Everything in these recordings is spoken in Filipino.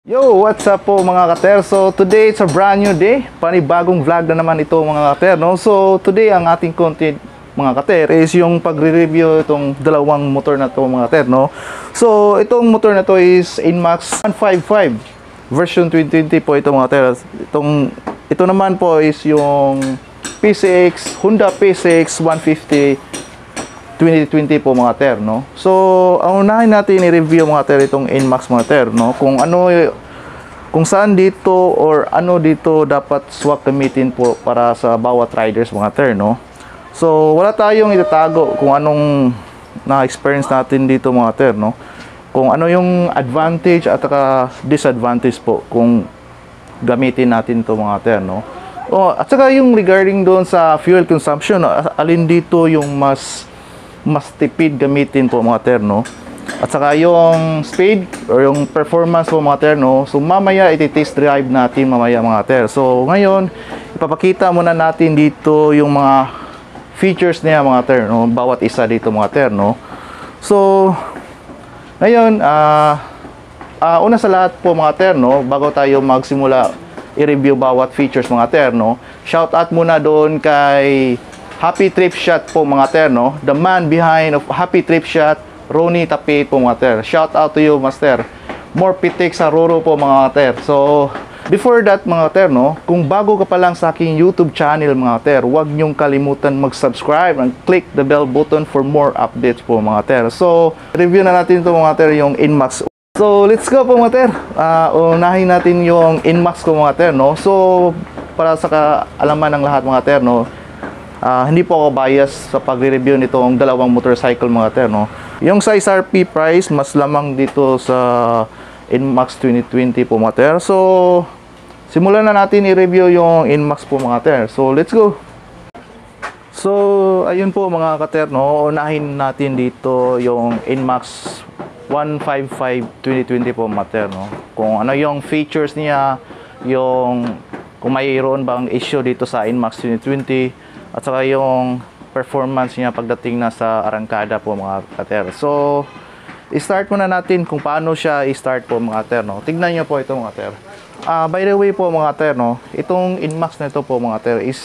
Yo, what's up po mga kater? So today it's a brand new day. Panibagong vlog na naman ito mga kater, no? So today ang ating content mga kater is yung pagre-review itong dalawang motor na to mga kater, no? So itong motor na to is Inmax 155 version 2020 po ito mga kater. Ito naman po is yung PCX, Honda PCX 150 2020 po mga ter, no? So, ang unahin natin i-review mga ter itong Inmax mga ter, no? Kung saan dito or ano dito dapat swak gamitin po para sa bawat riders mga ter, no? So, wala tayong itatago kung anong na-experience natin dito mga ter, no? Kung ano yung advantage at saka disadvantage po kung gamitin natin to mga ter, no? At saka yung regarding doon sa fuel consumption, no? Alin dito yung mas tipid gamitin po mga ter, no? At saka yung speed or yung performance po mga ter, no? So mamaya iti-test drive natin mamaya mga ter. So ngayon ipapakita muna natin dito yung mga features niya mga ter, no? Bawat isa dito mga ter, no? So ngayon una sa lahat po mga ter, no? Bago tayo magsimula i-review bawat features mga ter, no? Shout out muna doon kay Happy Trip Shot po mga ter, no? The man behind of Happy Trip Shot, Ronnie Tapit po mga ter. Shout out to you master. More pitik sa Roro po mga ter. So before that mga ter, no? Kung bago ka pa lang sa aking YouTube channel mga ter, huwag niyong kalimutan mag-subscribe and click the bell button for more updates po mga ter. So review na natin ito mga ter, yung Inmax. So let's go po mga ter. Unahin natin yung Inmax ko mga ter, no? So para sa kaalaman ng lahat mga ter, no? Hindi po ako bias sa pagre-review nitong dalawang motorcycle mga ter, no? Yung sa SRP price mas lamang dito sa Inmax 2020 po mga ter. So simulan na natin i-review yung Inmax po mga ter. So let's go. So ayun po mga kater, no? Unahin natin dito yung Inmax 155 2020 po mga ter, no? Kung ano yung features niya, kung mayroon bang issue dito sa Inmax 2020 at saka yung performance niya pagdating na sa arangkada po mga kater. So i-start muna natin kung paano siya i-start po mga kater, no? Tignan niyo po ito mga kater. By the way po mga kater, no? Itong Inmax na ito po mga kater is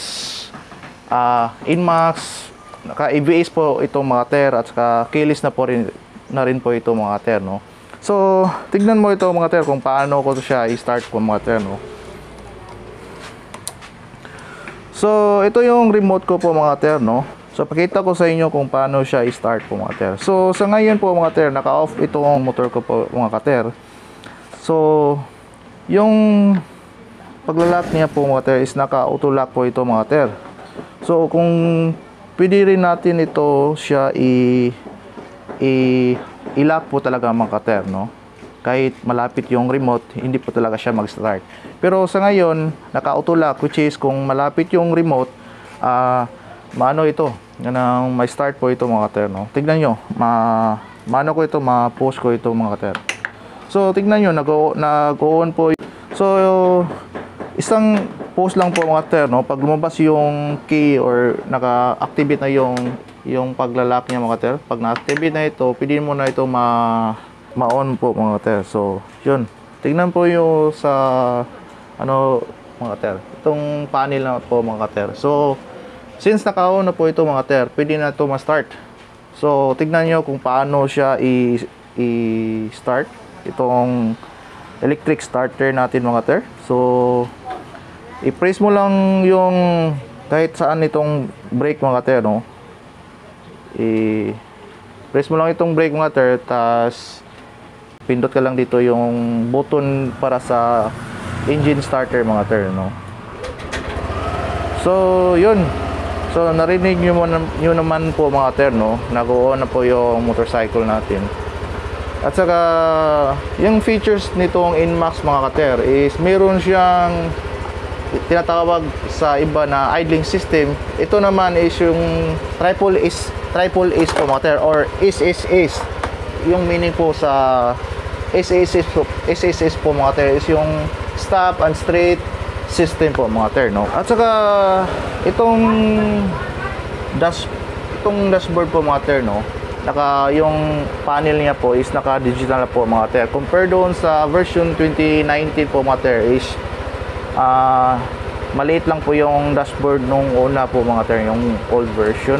Inmax, naka ABS po ito mga kater, at saka keyless na rin po ito mga kater, no? So tignan mo ito mga kater kung paano ko siya i-start po mga kater, no? So ito yung remote ko po mga ter, no? So pakita ko sa inyo kung paano siya i-start po mga ter. So sa ngayon po mga ter, naka-off itong motor ko po mga ter. So yung paglalak niya po mga ter is naka-auto lock po ito mga ter. So kung pwede rin natin ito siya i-lock po talaga mga ter, no? Kahit malapit yung remote, hindi po talaga siya mag-start. Pero sa ngayon, naka-auto lock, which is kung malapit yung remote, maano ito, may start po ito mga ter, no? Tignan nyo, maano ko ito, ma-post ko ito mga ter. So tignan nyo, nag-on po. So isang post lang po mga ter, no? Pag lumabas yung key or naka-activate na yung paglalak niya mga ter, pag na-activate na ito, pwede mo na ito ma-on po mga ter. So yun, tignan po yung sa mga ter, itong panel na po mga ter. So since naka-on na po ito mga ter, pwede na ito ma-start. So tignan nyo kung paano siya i-start itong electric starter natin mga ter. So i-press mo lang yung kahit saan itong brake mga ter, no? I-press mo lang itong brake mga ter, tas pindot ka lang dito yung button para sa engine starter mga ter, no? So yun, so narinig nyo naman po mga ter, no? Nag-on na po yung motorcycle natin. At saka yung features nitong Inmax mga kater is meron siyang tinatawag sa iba na idling system. Ito naman is yung triple is po mga ter, or SSS. Yung meaning po sa SSS po mga ter is yung stop and straight system po mga ter, no? At saka itong dashboard po mga ter, no? yung panel niya po is naka-digital na po mga ter. Compare doon sa version 2019 po mga ter is maliit lang po yung dashboard nung una po mga ter, yung old version.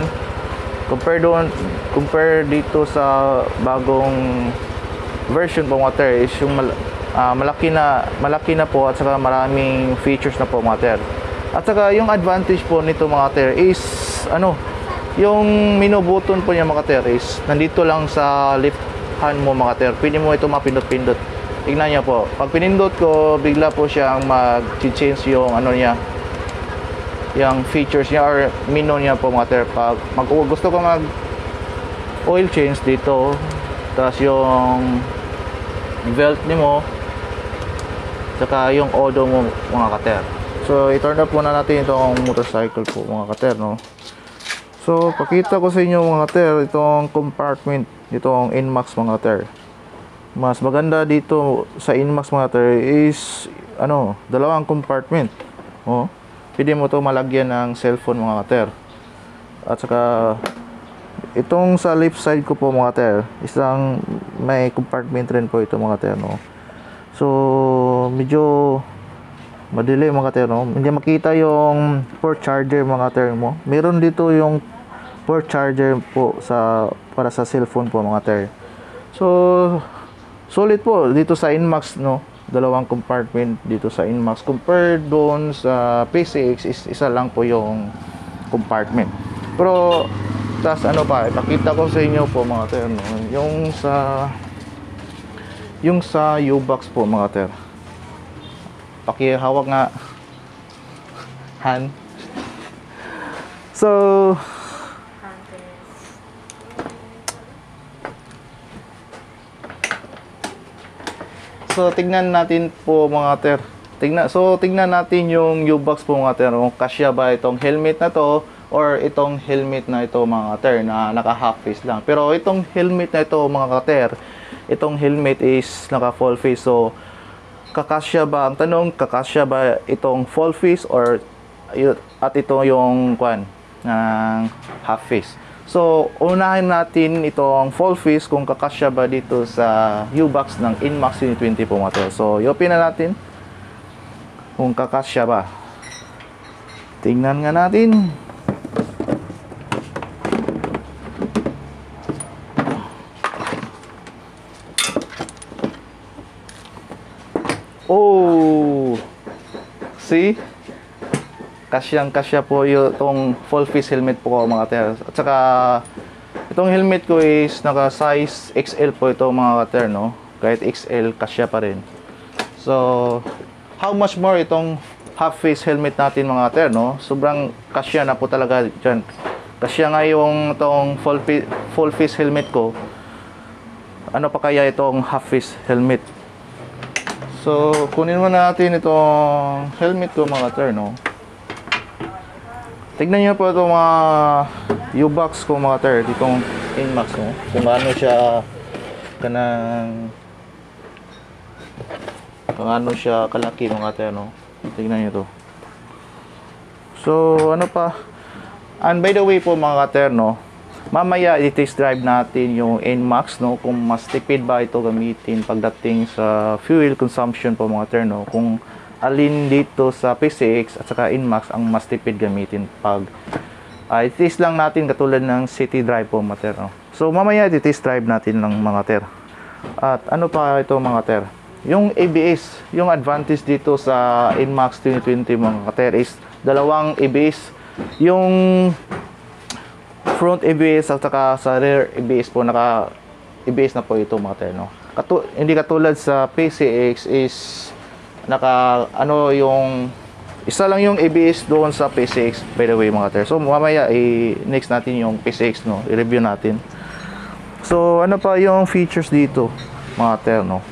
Compare dito sa bagong version po mga ter is yung malaki na po at saka maraming features na po mga ter. At saka yung advantage po nito mga ter is yung menu button po niya mga ter is nandito lang sa left hand mo mga ter. Pwede mo ito mapindot-pindot. Tignan niyo po. Pag pinindot ko, bigla po siyang mag-change yung niya, yung features niya or menu niya po mga ter. Pag gusto ko mag oil change dito, tapos yung belt ni mo, saka yung odo mo mga kater. So i-turn up muna natin itong motorcycle po mga kater, no. So pakita ko sa inyo mga kater itong compartment, itong NMAX mga kater. Mas maganda dito sa NMAX mga kater is dalawang compartment. Pwede mo to malagyan ng cellphone mga kater. At saka itong sa left side ko po mga kater, isang may compartment rin po ito mga kater, no. So medyo madili mga kater, no. Hindi makita yung port charger mga kater mo. Meron dito yung port charger po para sa cellphone po mga kater. So solid po dito sa NMAX, no. Dalawang compartment dito sa NMAX. Compared doon sa PCX is isa lang po yung compartment. Pero tas ipakita ko sa inyo po mga kater, no. Yung sa U-Box po mga kater. Pakihawak nga hand. So tignan natin po mga ter. Tignan natin yung U-Box po mga ter. Kung kasya ba itong helmet na to or itong helmet na ito mga ter na naka half face lang. Pero itong helmet na ito mga ter, itong helmet is naka full face. So kakasya ba, ang tanong, kakasya ba itong full face or at ito yung ng half face. So unahin natin itong full face kung kakasya ba dito sa U-Box ng NMAX 2020 po mga ter. So i-open na natin kung kakasya ba. Tingnan nga natin. Oh, see? Kasyang-kasya po yung full face helmet po ko mga ter. At saka itong helmet ko is naka size XL po ito mga ter, no. Kahit XL kasya pa rin. So how much more itong half face helmet natin mga ter, no. Sobrang kasya na po talaga dyan. Kasya nga yung itong full face helmet ko. Ano pa kaya itong half face helmet? So kunin mo natin itong helmet ko mga ter, no. Tignan niyo po itong mga U-Box ko mga ter, itong NMAX, no. Kung ano siya kalaki mga ter, no. Tignan niyo to. So ano pa? And by the way po mga ter, no, mamaya i-test drive natin yung NMAX, no, kung mas tipid ba ito gamitin pagdating sa fuel consumption po mga ter, no. Kung alin dito sa PCX at saka NMAX ang mas tipid gamitin pag i-test lang natin katulad ng city drive po mga ter, no. So mamaya i-test drive natin ng mga ter. At ano pa ito mga ter, yung ABS, yung advantage dito sa NMAX 2020 mga ter is dalawang ABS, yung front ABS at saka sa rear ABS po, naka ABS na po ito mga ter, no. Hindi katulad sa PCX is yung isa lang yung ABS doon sa PCX by the way mga ter. So mamaya next natin yung PCX, no, i-review natin. So ano pa yung features dito mga ter, no.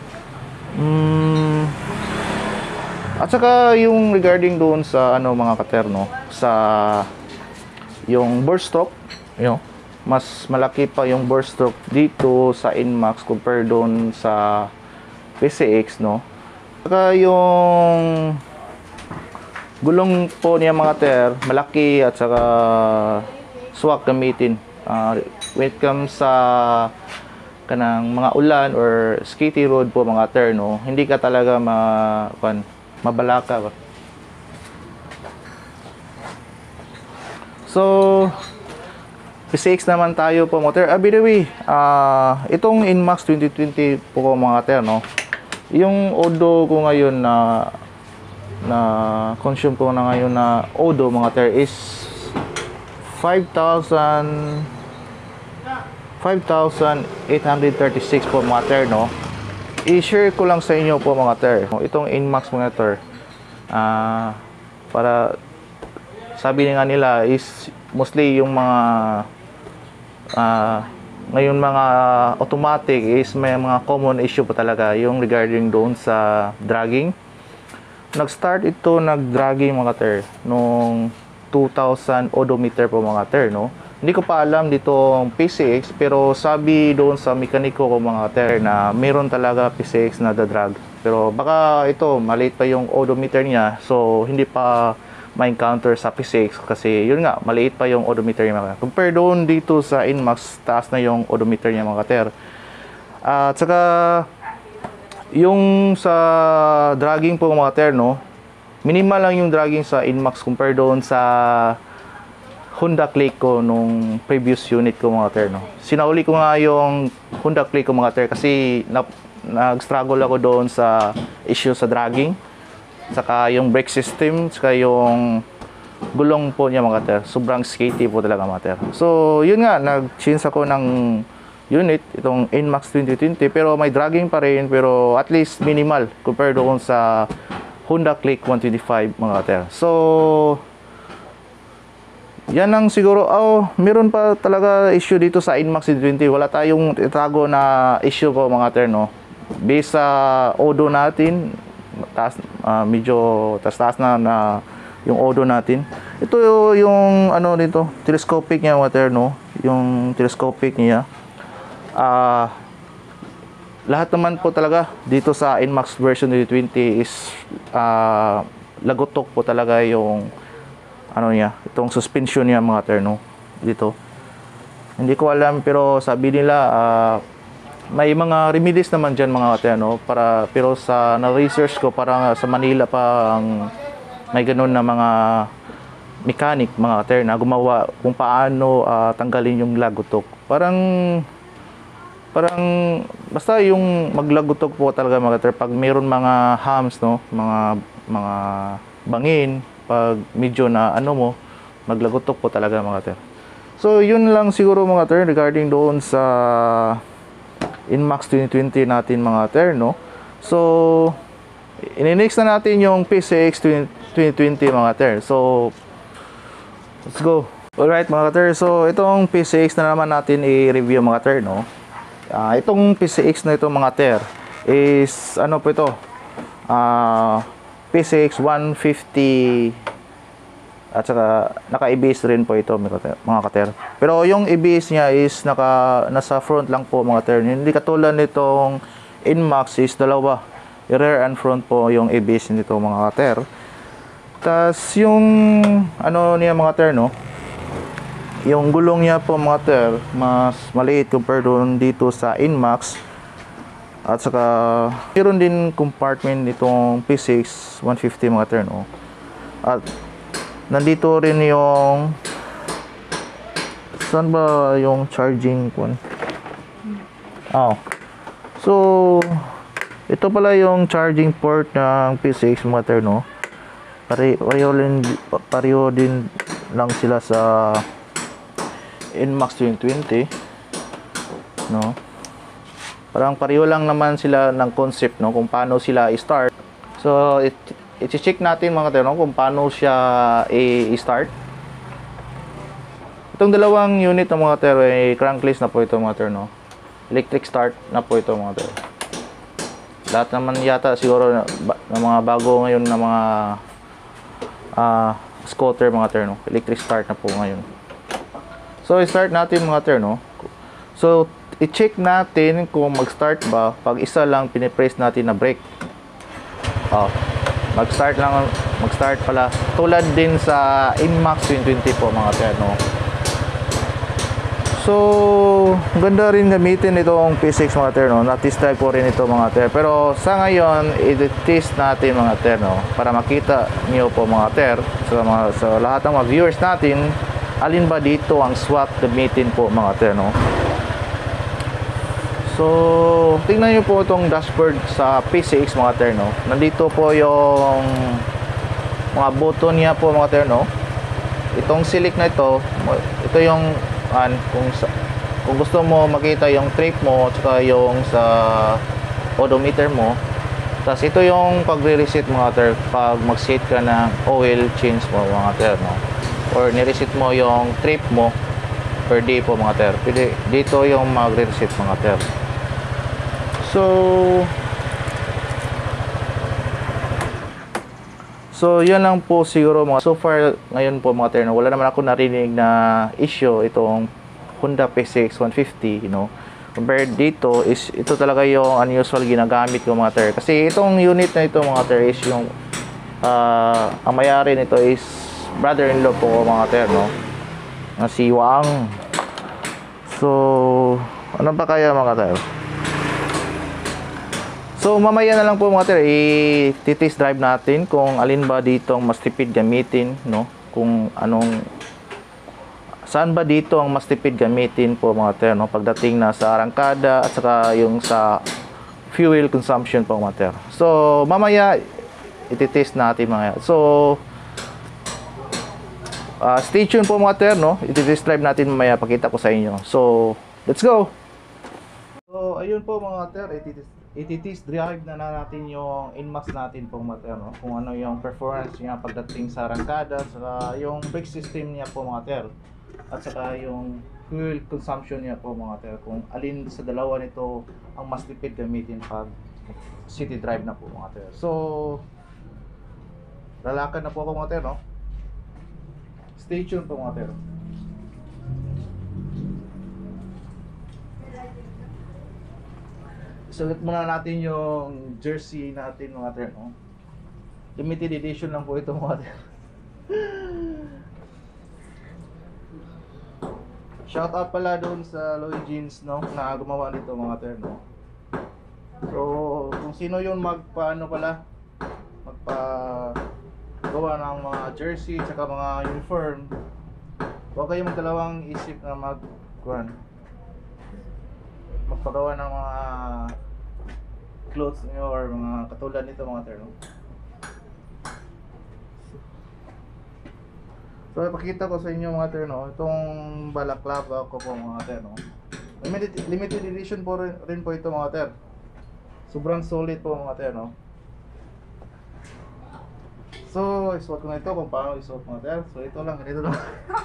At saka yung regarding doon sa mga kater, no, sa yung burst stroke, mas malaki pa yung burst stroke dito sa NMAX compare doon sa PCX, no. Saka yung gulong po niya mga ter, malaki at saka swak gamitin When it comes sa kanang mga ulan or skitty road po mga ter, no, hindi ka talaga mabalaka ba. So PCX naman tayo po mga ter. By the way, itong Inmax 2020 po mga ter, no, yung odo ko ngayon na consume ko na ngayon na odo mga ter is 5,836 po mga ter, no. I-share ko lang sa inyo po mga ter itong Inmax mga ter, para sabi nga nila is mostly yung mga ngayon mga automatic is may mga common issue po talaga yung regarding doon sa dragging. Nag-start ito nag-dragging mga ter nung 2000 odometer po mga ter, no. Hindi ko pa alam ditong PCX, pero sabi doon sa mekaniko ko mga ter na meron talaga PCX na dadrag. Pero baka ito maliit pa yung odometer niya, so hindi pa ma-encounter sa PCX kasi yun nga maliit pa yung odometer niya mga ter. Compare doon dito sa Inmax, taas na yung odometer niya mga ter. At saka yung sa dragging po mga ter, no, minimal lang yung dragging sa Inmax compare doon sa Honda Click ko nung previous unit ko mga ter, no. Sinauli ko nga yung Honda Click ko mga ter kasi nag-struggle ako doon sa issue sa dragging, saka yung brake system, saka yung gulong po niya mga ter. Sobrang skate po talaga mga ter. So yun nga, nag-change ako ng unit, itong Inmax 2020, pero may dragging pa rin, pero at least minimal compared doon sa Honda Click 125 mga ter. So yan lang siguro. Meron pa talaga issue dito sa Inmax 2020. Wala tayong itago na issue po mga ter, no. Based sa odo natin, taas, medyo taas na yung odo natin. Ito yung ano dito, telescopic niya mga ter, no. Yung telescopic niya. Lahat naman po talaga dito sa Inmax version 2020 is lagotok po talaga yung ano niya, itong suspension niya mga ter, no, dito. Hindi ko alam, pero sabi nila may mga remedies naman dyan mga ter, no, pero sa na-research ko parang sa Manila pa ang may ganun na mga mechanic mga ter na gumawa kung paano tanggalin yung lagotok. Parang basta yung maglagotok po talaga mga ter pag mayroon mga hams, no, mga bangin, pag medyo na ano mo, maglagotok po talaga mga ter. So yun lang siguro mga ter regarding doon sa Inmax 2020 natin mga ter, no. So ini-next na natin yung PCX 2020 mga ter. So let's go. Alright mga ter, so itong PCX na naman natin i-review mga ter, no. Itong PCX na ito mga ter is ano po ito, PCX 150 at saka naka-ABS rin po ito mga kater. Pero yung ABS niya is nasa front lang po mga ter. Hindi katulad nitong Inmax is dalawa, rear and front po yung ABS nito mga kater. Tas yung ano niya mga ter, no, yung gulong niya po mga ter mas maliit compared doon dito sa Inmax. At saka meron din compartment itong PCX 150 mga ter, no. At nandito rin yung saan ba yung charging one? So ito pala yung charging port ng PCX mga ter, no. Pareho din lang sila sa Inmax 2020, no. Parang pareho lang naman sila ng concept, no, kung paano sila i-start. So i-check natin mga ter, no, kung paano siya i-start. Itong dalawang unit ng mga ter ay crankless na po ito mga ter, no. Electric start na po ito mga ter. Lahat naman yata siguro ng mga bago ngayon na mga scooter mga ter, no, electric start na po ngayon. So i-start natin mga ter, no. So i-check natin kung mag-start ba pag isa lang pinipress natin na brake. Mag-start pala. Tulad din sa Inmax 2020 po mga ter, no. So, ganda rin gamitin itong P6 mga ter, no? Na-test drive ko rin ito mga ter. Pero sa ngayon, i-test natin mga ter, no? Para makita niyo po mga ter, sa lahat ng mga viewers natin, alin ba dito ang swak gamitin po mga ter, no? So, tingnan niyo po itong dashboard sa P6 mga ter, no? Nandito po yung mga button niya po mga ter, no? Itong select na ito yung kung gusto mo makita yung trip mo at saka yung sa odometer mo. Tapos ito yung pagre-reset mga ter pag mag-set ka ng oil change mo mga ter, no? Or ni-reset mo yung trip mo per day po mga ter. Pwede dito yung magre-reset mga ter. So yun lang po siguro mga so far ngayon po mga ter, no? Wala naman ako narinig na issue itong Honda P6 150, you know. Compared dito is ito talaga yung unusual ginagamit ko mga ter. Kasi itong unit na ito mga ter is yung ang may-ari nito is brother-in-law po mga ter, no? Na si Wang. So ano pa kaya mga ter? So mamaya na lang po mga ter, i-test drive natin kung alin ba dito ang mas tipid gamitin, no? Kung saan ba dito ang mas tipid gamitin po mga ter, no? Pagdating na sa arangkada at saka yung sa fuel consumption po mga ter. So mamaya i-test natin mga. So stay tuned po mga ter, no? I-test drive natin mamaya, pakita ko sa inyo. So let's go. So ayun po mga ter, i-test drive na natin yung NMAX natin po mga ter, no? Kung ano yung performance niya pagdating sa arangkada, saka yung brake system niya po mga ter, at saka yung fuel consumption niya po mga ter, kung alin sa dalawa nito ang mas tipid gamitin pag city drive na po mga ter. So lalakad na po ako mga ter, no? Stay tuned po mga ter. Sulit muna natin yung jersey natin mga ter, no? Limited edition lang po ito mga ter. Shout out pala doon sa Louis Jeans, no? Na gumawa nito mga ter, no? So kung sino yung magpaano pala magpagawa ng mga jersey at saka mga uniform, huwag kayong magdalawang isip na magpagawa ng mga clothes niyo or mga katulad nito mga ter, no? So ipakita ko sa inyo mga ter, no? Itong balaklava ko po mga ter, no? Limited edition po rin po ito mga ter. Sobrang solid po mga ter, no? So isuot ko na ito kung paano isuot mga ter. So ito lang, ganito lang.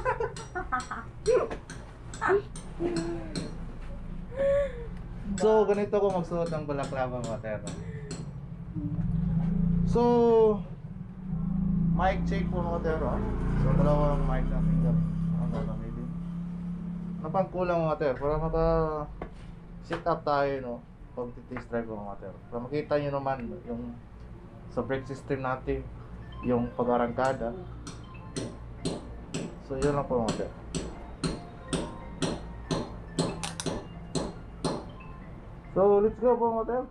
So ganito ko magsuot ng balaklava mga ter, no? So mic check po mga ter, no? So dalawang mic natin dyan. Ang gagamitin. Napang kulang mga ter para maka set up tayo, no? Pag test drive po mga ter, para makita nyo naman yung sa brake system natin, yung pag-arangkada. So yun lang po mga ter. So let's go po mga ter.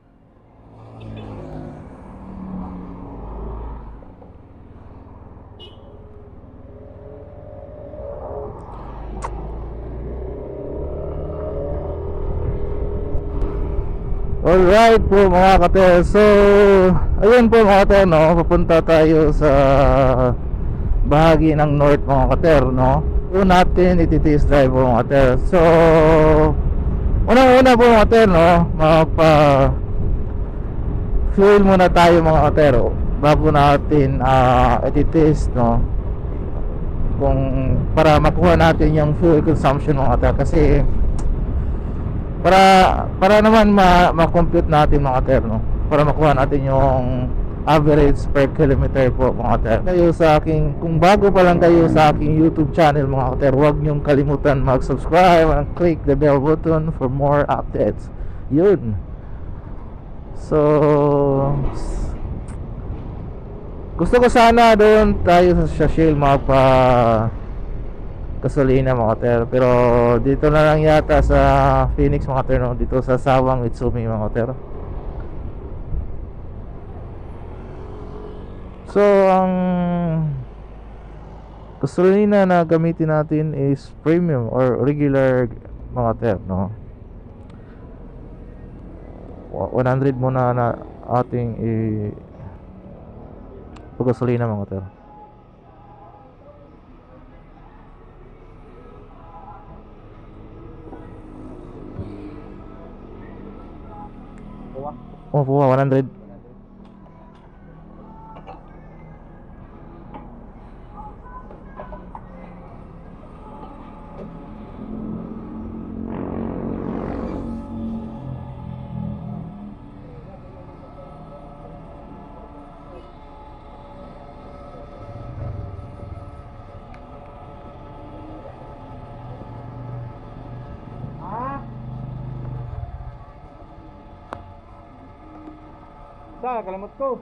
Alright po mga kater. So ayun po mga kater, no? Papunta tayo sa bahagi ng north mga kater, no? Doon natin iti-test drive po mga kater. So unang-una po mga kater, no? Fuel muna tayo mga kater, bago natin iti-test, no? Kung para makuha natin yung fuel consumption mga kater, kasi para naman ma-compute natin mga ter, no? Para makuha natin yung average per kilometer po mga ter. Kayo sa aking, kung bago pa lang kayo sa aking YouTube channel mga ter, huwag niyong kalimutan mag-subscribe and click the bell button for more updates. Yun. So gusto ko sana doon tayo sa Shell gasolina mga kater. Pero dito na lang yata sa Phoenix mga kater, no? Dito sa Sawang Mitsumi mga kater. So ang gasolina na gamitin natin is premium or regular mga kater, no? 100 muna na ating paggasolina mga kater. Oh, 100. Sa kalamot ko.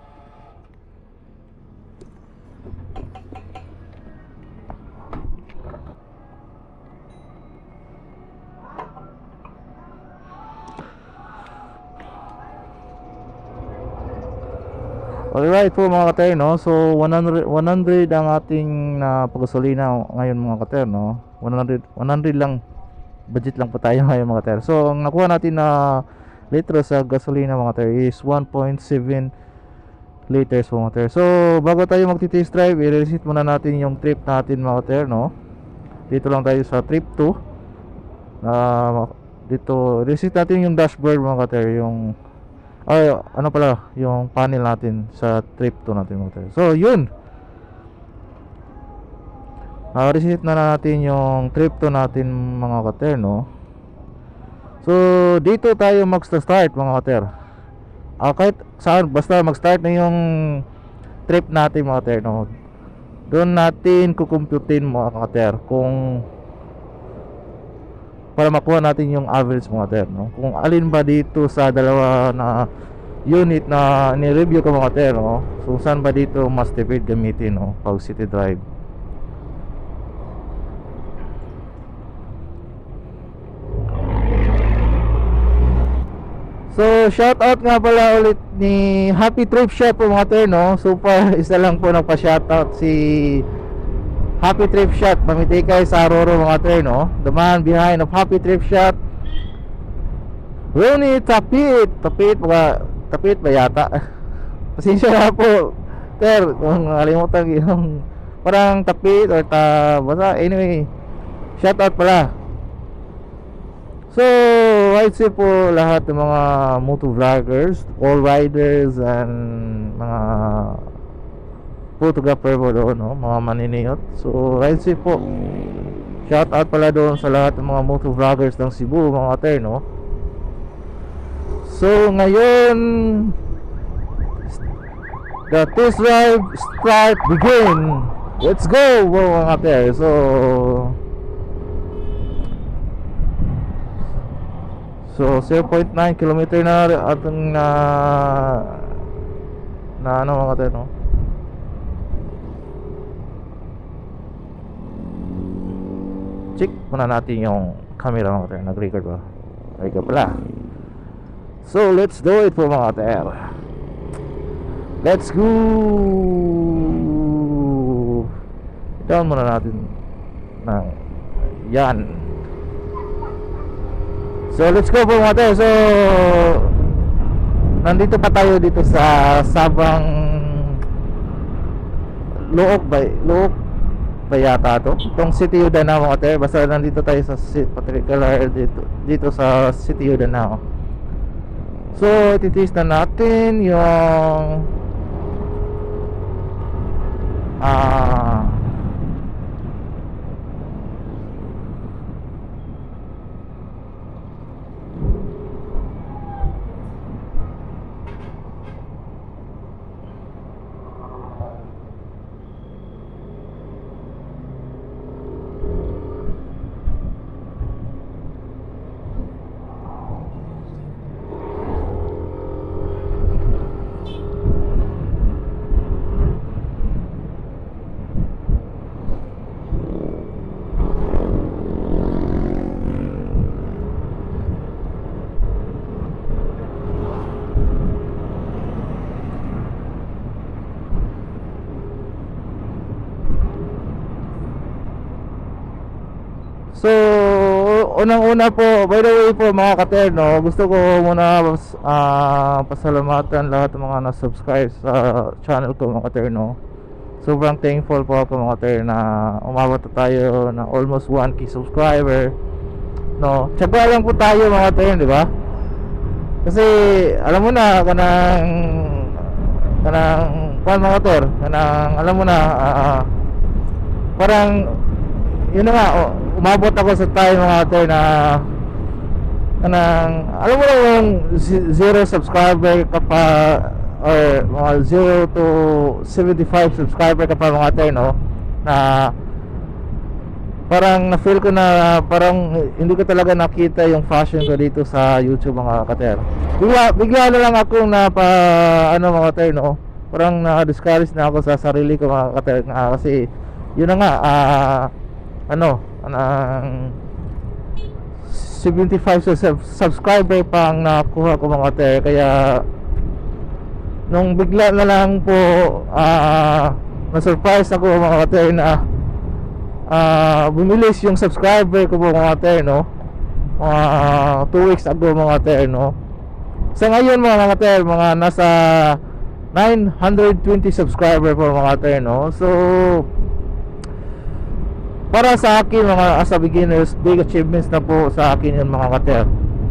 Alright po mga kater, no? So 100 ang ating paggasolina ngayon mga kater, no? 100 lang. Budget lang po tayo ngayon mga kater. So ang nakuha natin na litro sa gasolina mga kater is 1.7 liters mga kater. So bago tayo magti-test drive, i-reset muna natin yung trip natin mga kater, no? Dito lang tayo sa trip 2. Dito reset natin yung dashboard mga kater, yung ano pala, yung panel natin sa trip 2 natin mga kater. So yun, reset na natin yung trip 2 natin mga kater, no? So dito tayo mag-start mga kater. Kahit saan, basta mag-start na yung trip natin mga kater, no? Doon natin kukumputin mga kater kung para makuha natin yung average mga kater, no? Kung alin ba dito sa dalawa na unit na ni-review ko mga kater, no? So saan ba dito mas tipid gamitin, no? Pag city drive. So shout out nga pala ulit ni Happy Trip Shop po mga kater, no? Super, isa lang po nagpa-shout out si Happy Trip Shot, Pamitikay sa Aroro mga kater, no? The man behind of Happy Trip Shot, Ronnie Tapit. Tapit ba yata? Pasensya na po ter kung nakalimutan yung parang Tapit or basta anyway, shout out pala. So I'd say po lahat ng mga moto vloggers, all riders, and mga photographer po doon, no? Mga maniniyot. So I'd say po shout out pala doon sa lahat ng mga moto vloggers ng Cebu mga kater, no? So ngayon, the test drive start begin. Let's go mga kater. So 0.9 kilometer na atong na ano mga kater, no? Check muna natin yung camera mga kater, nag-record ba? Ay ka pala. So let's do it po mga kater. Let's go. Down muna natin ng yan. So let's go po mga kater. So nandito pa tayo dito sa Sabang Luok ba yata to? Itong City of Danao mga kater. Basta nandito tayo sa particular dito sa City of Danao. So iti-test na natin yung unang-una po, by the way po mga katerno, gusto ko muna pasalamatan lahat ng mga na-subscribe sa channel ko mga katerno. Sobrang thankful po ako mga katerno na umabot na tayo ng almost 1k subscriber. No, tsaga lang po tayo mga katerno, di ba? Kasi alam mo na kanang mga kater, alam mo na parang yun na nga, umabot ako sa time mga kater na alam mo na yung zero subscriber ka pa, or mga 0 to 75 subscriber ka pa mga kater, no? Na parang na-feel ko na parang hindi ko talaga nakita yung fashion ko dito sa YouTube mga kater. Bigla na lang ako mga kater, no? Parang na-discourage na ako sa sarili ko mga kater, kasi yun na nga, 75 subscriber pang nakuha ko mga kater. Kaya nung bigla na lang po na-surprise ako mga kater na bumilis yung subscriber ko po mga kater, no? 2 weeks ago mga kater, no? Sa ngayon mga kater, mga nasa 920 subscriber po mga kater, no? So para sa akin mga as a beginners, big achievements na po sa akin yun mga kater.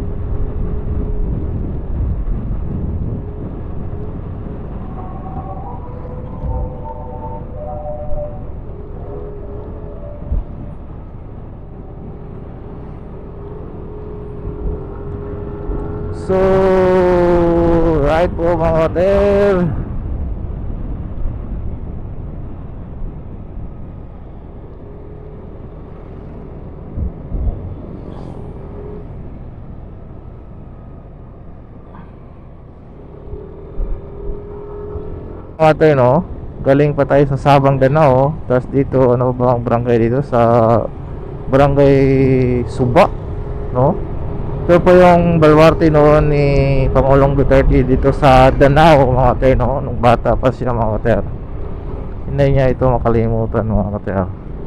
So right po mga kater, kater, no? Galing pa tayo sa Sabang Danao, tapos dito ano ba ang barangay dito, sa barangay Suba, no? Ito po yung baluarte noon ni Pangulong Duterte dito sa Danao mga kater, no? Nung bata pa siya mga kater. Hindi niya ito makalimutan mga kater.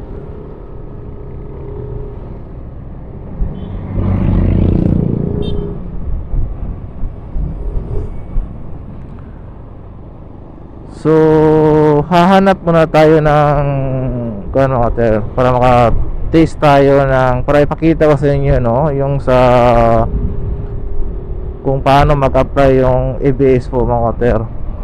So hahanap muna tayo ng ano kater, para maka-taste tayo para ipakita ko sa inyo, no, yung sa kung paano mag-apply yung ABS po mga kater.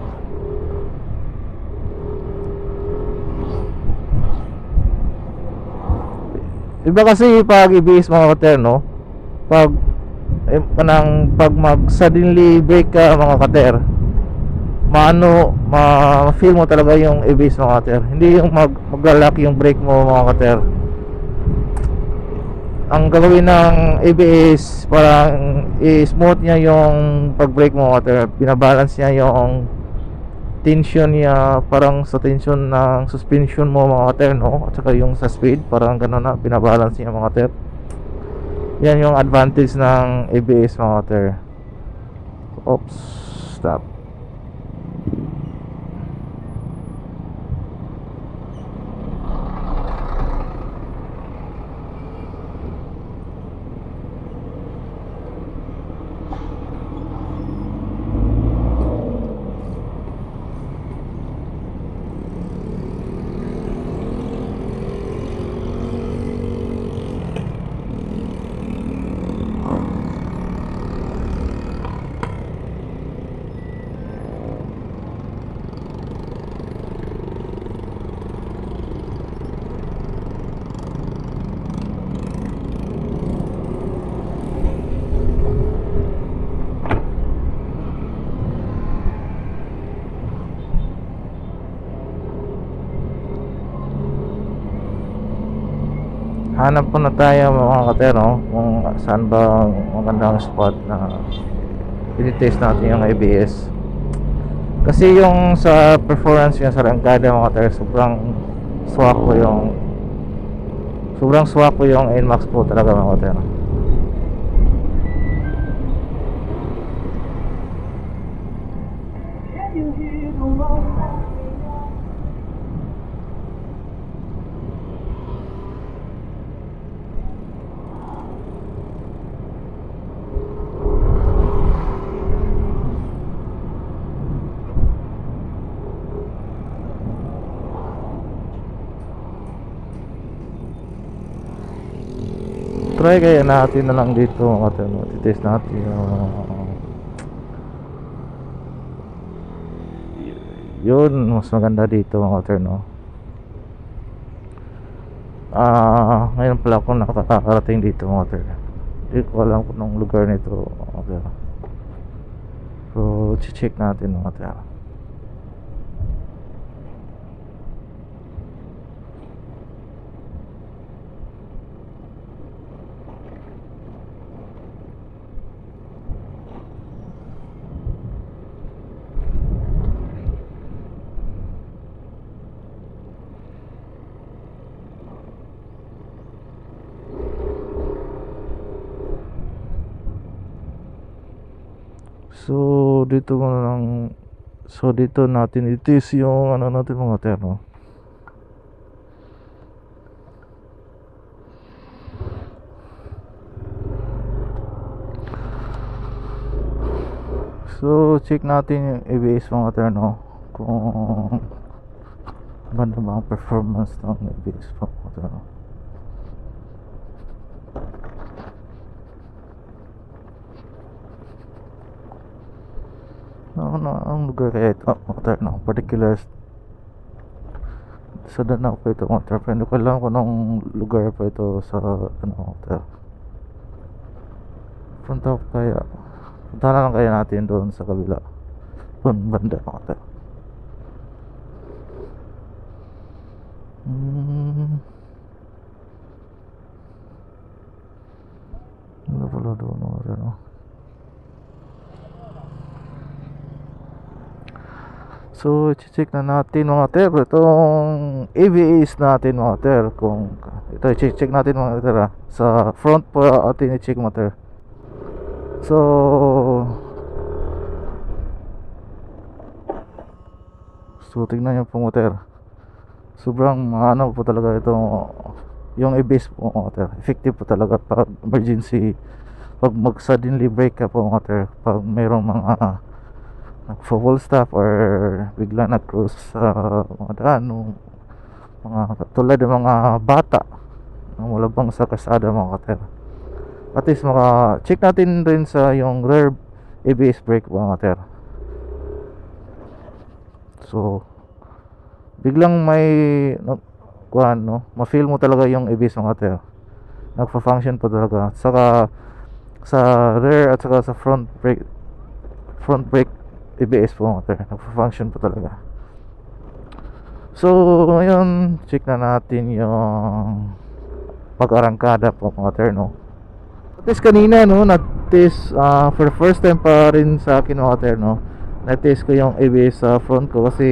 Iba kasi pag ABS mga kater, no, pag mag suddenly brake ka mga kater, ma-feel mo talaga yung ABS mga kater. Hindi yung maglalak yung brake mo mga kater. Ang gagawin ng ABS, parang i-smooth niya yung pag-brake mo mga kater. Binabalance niya yung tension niya, parang sa tension ng suspension mo mga kater, no? At saka yung sa speed, parang gano'n na, binabalance niya mga kater. Yan yung advantage ng ABS mga kater. Oops, stop. Hanap po na tayo mga kater, no, kung saan ba magandang spot na i-test natin yung ABS. Kasi yung sa performance niya sa rangkada mga kater, sobrang swak po yung NMAX po talaga mga kater. try kaya natin na lang dito mga kater, no? Titest natin yun, mas maganda dito mga kater, no? Ngayon pala ako nakakarating dito mga kater. Hindi ko alam kung anong lugar nito mga kater. So check natin mga kater. So dito ko na lang, so dito natin itis yung ano natin mga kater, no? So check natin yung ABS mga kater, no? Kung ganda ba ang performance ng ABS mga kater, no? Ano ang lugar kaya ito mga kater, no? Particular sa Danau pa ito mga kater, pero hindi ko alam kung anong lugar pa ito sa ano mga kater. Punta ko kaya, punta na lang kaya natin doon sa kabila, doon banda mga kater. Ano pala doon mga kater, no? So i-check na natin mga kater itong ABS natin mga kater, kung ito i-check natin mga kater, sa front pa atin i-check mga kater. So tingnan nyo po mga kater, sobrang ano po talaga itong yung ABS po mga kater, effective po talaga pag emergency, pag mag suddenly break ka po mga kater, pag mayroong mga nag-full stop or bigla nag-cruise sa mga daan, mga tulad ng mga bata na wala bang sa kalsada mga kater. At least check natin rin sa yung rear ABS brake mga kater. So biglang may ma-feel mo talaga yung ABS mga kater, nagfa-function po talaga. Saka sa rear at saka sa front brake ABS po mga kater, nagfa-function po talaga. So ngayon check na natin yung pag-arangkada po mga kater, no? At least kanina, no, nag-test for the first time pa rin sa akin mga kater, no, nag-test ko yung ABS sa front ko kasi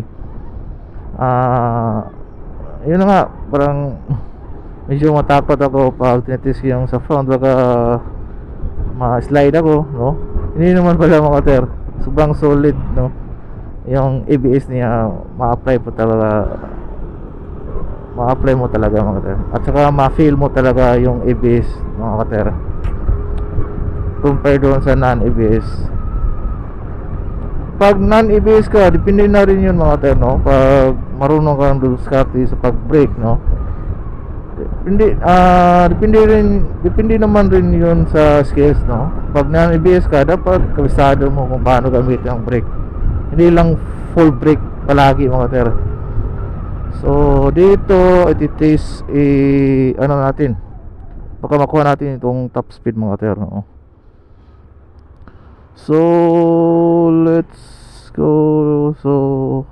yun na nga, parang medyo matakot ako pag tinetest ko yung sa front, baka ma-slide ako, no? Hindi naman pala mga kater, sobrang solid, no, yung ABS niya, ma-apply mo talaga mga kater, at saka ma-feel mo talaga yung ABS mga kater compare doon sa non-ABS. Pag non-ABS ka, depende na rin yun mga kater, no, pag marunong kang duskarte sa pag-brake, no, depende naman rin yun sa skills, no. Pag non-ABS ka, dapat kabisado mo kung paano gamitin ang brake, hindi lang full brake palagi mga kater. So dito iti-test ano natin, baka makuha natin itong top speed mga kater, no. So let's go. So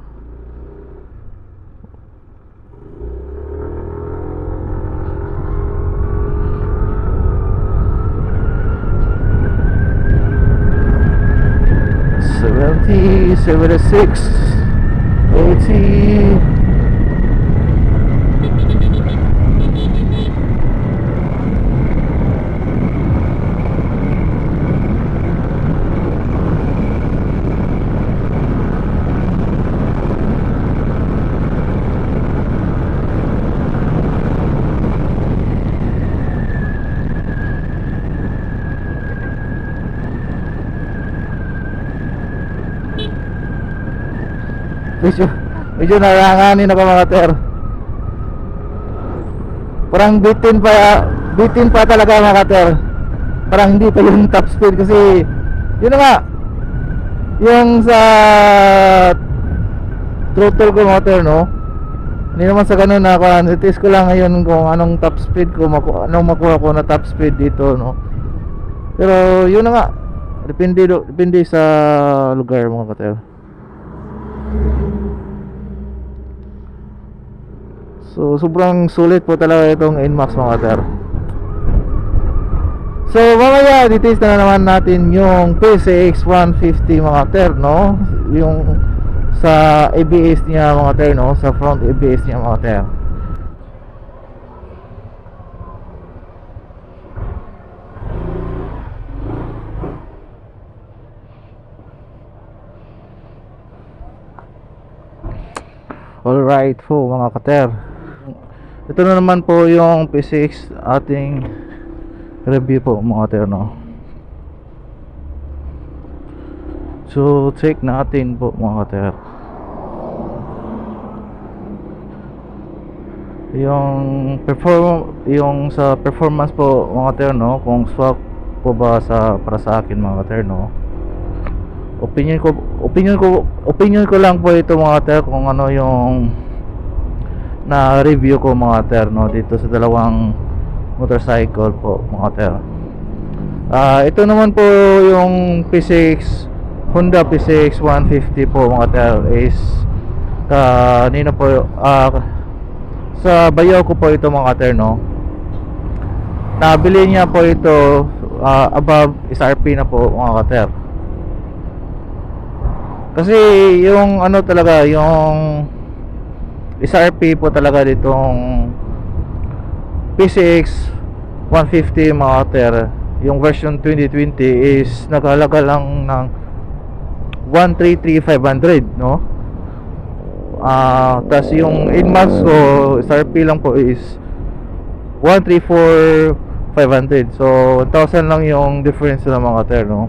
$70, $76, $80. Medyo naranganin ako mga kater. Parang bitin pa bitin pa talaga mga kater. Parang hindi pa yung top speed kasi yun na nga, yung sa throttle ko mga kater, no, hindi naman sa ganun na test ko lang ngayon kung anong top speed ko, anong makuha ko na top speed dito, no. Pero yun na nga, depende sa lugar mga kater. So sobrang sulit po talaga itong NMAX mga kater. So mamaya details na naman natin yung PCX 150 mga kater, no, yung sa ABS niya mga kater, no, sa front ABS niya mga kater. Alright po mga kater, ito na naman po yung PCX ating review po mga kater, no. So check natin po mga kater yung sa performance po mga kater, no, kung swak po ba para sa akin mga kater, no. Opinion ko lang po ito mga kater, kung ano yung na review ko mga kater, no, dito sa dalawang motorcycle po mga kater. Ito naman po yung PCX, Honda PCX 150 po mga kater, is kanina po sa bayaw ko po ito mga kater, no. Nabili niya po ito above SRP na po mga kater. Kasi yung ano talaga, yung SRP po talaga ditong PCX 150 mga kater, yung version 2020 is naghalaga lang ng 133,500, no. Tas yung NMAX ko SRP lang po is 134,500. So 1,000 lang yung difference na mga kater, no.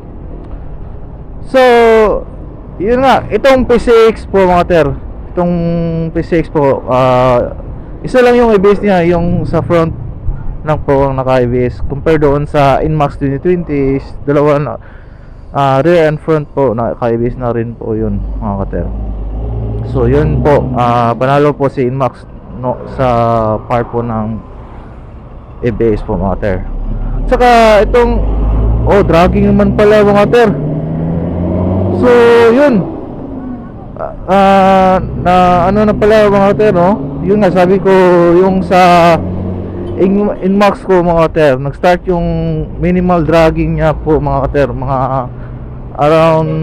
So yun nga, itong PCX po mga kater, itong PCX po, isa lang yung ABS niya, yung sa front lang po ang naka-ABS, compare doon sa NMAX 2020 is dalawa na, rear and front po naka-ABS na rin po yun mga kater. So yun po, panalo po si NMAX, no, sa part po ng ABS po mga kater. Saka itong dragging naman pala mga kater. So yun, na ano na pala mga kater, no. Yun nga sabi ko, yung sa NMAX ko mga kater, nag-start yung minimal dragging niya po mga kater, mga around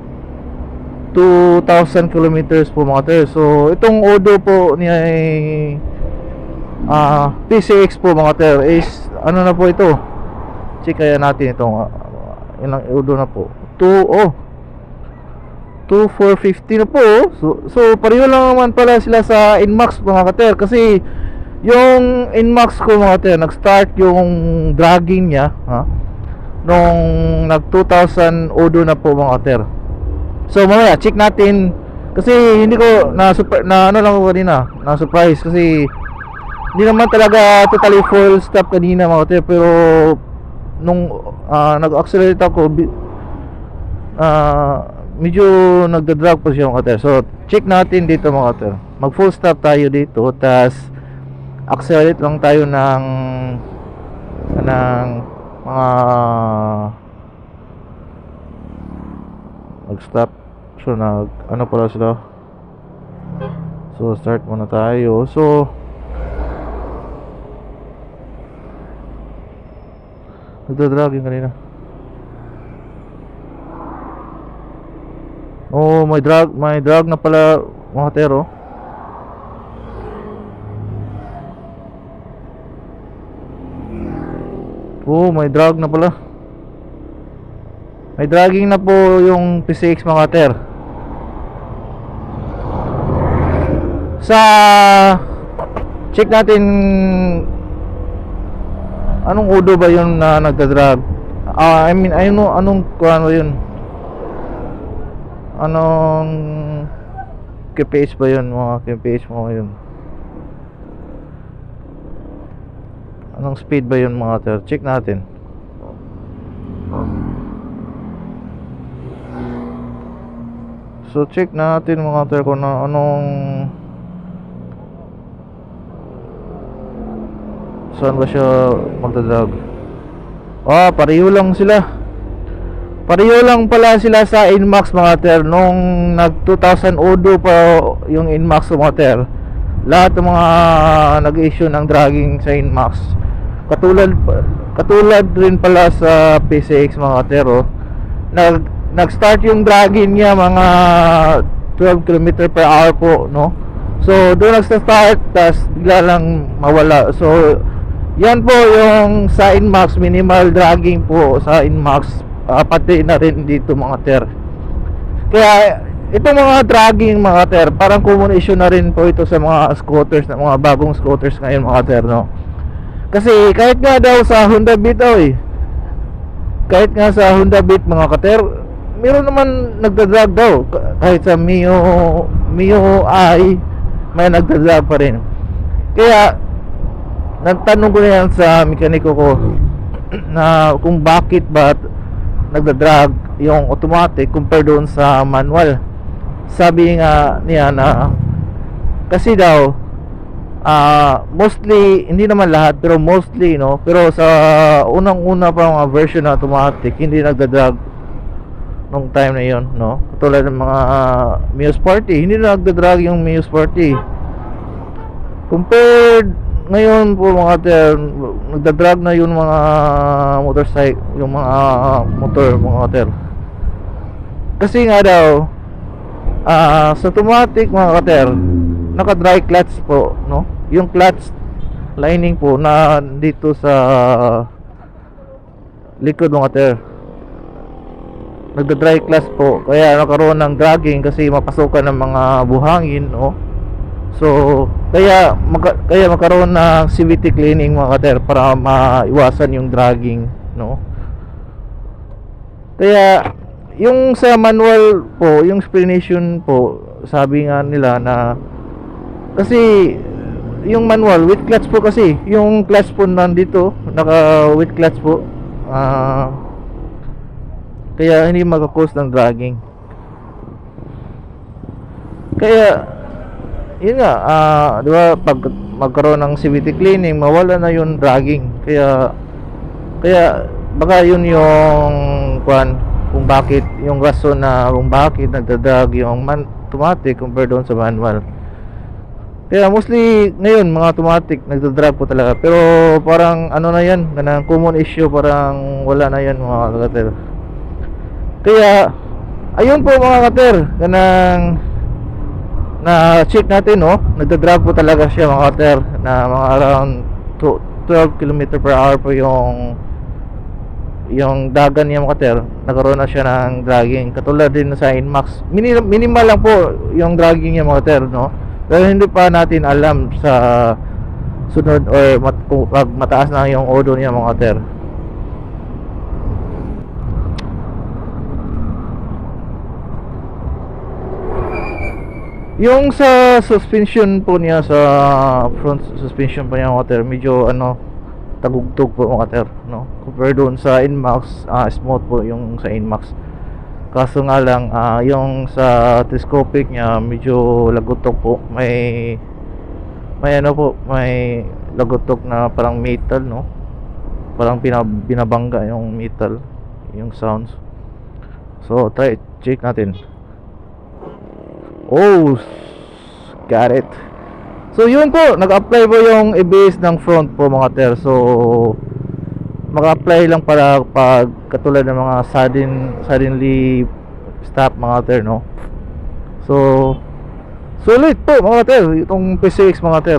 2,000 kilometers po mga kater. So itong Odo po niya ay PCX po mga kater is ano na po ito, check kaya natin itong ilang Odo na po, 2450 na po. So pareho lang naman pala sila sa NMAX mga kater, kasi yung NMAX ko mga kater, nag-start yung dragging niya nung nag 2,000 Odo na po mga kater. So mamaya check natin, kasi hindi ko na ano lang ko kanina, na surprise kasi hindi naman talaga totally full stop kanina mga kater, pero nung nag-accelerate ako, medyo nagda-drag po siya mga kater. So check natin dito mga kater, mag full stop tayo dito, tas accelerate lang tayo ng mga mag-stop. So ano pala sila. So start muna tayo. So nagda-drag yung kanina. May drag na pala mga kater, may drag na pala. May dragging na po yung PCX mga kater. Sa check natin anong Odo ba yun na nagda-drag. I mean anong ano yun, anong kph ba yun, mga kph mo yun, Anong speed ba yun mga ter? Check natin. So check natin mga ter kung anong saan ba siya magdadrag. Pareho lang sila. Pareho lang pala sila sa Inmax mga ter. Nung nag 2000 Odo pa yung Inmax mga ter, lahat ng mga nag-issue ng dragging sa Inmax, katulad rin pala sa PCX mga ter, nag-start yung dragging niya mga 12 km per hour po, no? So doon nagsa-start, tas bigla lang mawala. So yan po yung sa Inmax, minimal dragging po sa Inmax, pati na rin dito mga ter. Kaya itong mga dragging mga ter, parang common issue na rin po ito sa mga scooters, na mga bagong scooters ngayon mga ter, no? Kasi kahit nga daw sa Honda Beat kahit nga sa Honda Beat mga kater, meron naman nagdadrag daw. Kahit sa Mio I, may nagdadrag pa rin. Kaya nagtanong ko na yan sa mekaniko ko na kung bakit ba nagdadrag yung automatic compare doon sa manual. Sabi nga niya na kasi daw mostly, hindi naman lahat pero mostly, no, pero sa unang-una pa mga version na automatic hindi nagdadrag nung time na yon, no, katulad ng mga Mio Sporty, hindi na nagdadrag yung Mio Sporty compared ngayon po mga ter. Nagdadrag na yung mga motorcycle, yung mga motor mga ter, kasi nga daw sa automatic mga kater, naka dry clutch po, no, yung clutch lining po na dito sa likod mga ter, nagda dry clutch po, kaya nakaroon ng dragging kasi mapasukan ng mga buhangin, no. So kaya magkaroon ng CVT cleaning mga kater para maiwasan yung dragging, no. Kaya yung sa manual po, yung explanation po, sabi nga nila na kasi yung manual with clutch po, kasi yung clutch po nandito naka with clutch po, kaya hindi magka-cause ng dragging. Kaya yun nga, di ba, pag magkaroon ng CVT cleaning, mawala na yung dragging. Kaya baka yun yung kung bakit, yung rason na kung bakit nagdadrag yung automatic compare doon sa manual. Kaya mostly ngayon mga automatic nagdadrag po talaga, pero parang ano na yan, ganang common issue, parang wala na yan mga kater. Kaya ayun po mga kater, ganang na check natin, no, nagdadrag po talaga siya mga kater, na mga around 12 km per hour po yung dagan niya mga kater. Nagkaroon na siya ng dragging katulad din sa Inmax. Minimal lang po yung dragging niya mga kater, no, pero hindi pa natin alam sa sunod or pag mataas na yung odo niya mga kater. Yung sa suspension po niya, sa front suspension po niya mga kater, medyo tagugtog po mga kater, no, compare doon sa Inmax. Smooth po yung sa Inmax, kaso nga lang yung sa telescopic niya medyo lagutok po, may lagutok na parang metal, no, parang binabangga yung metal, yung sounds. So check natin. Oh, got it. So yun po, nag-apply po yung ABS ng front po mga ter. So mag-apply lang para pag katulad ng mga suddenly stop mga ter, no. So sulit po mga ter itong PCX mga ter.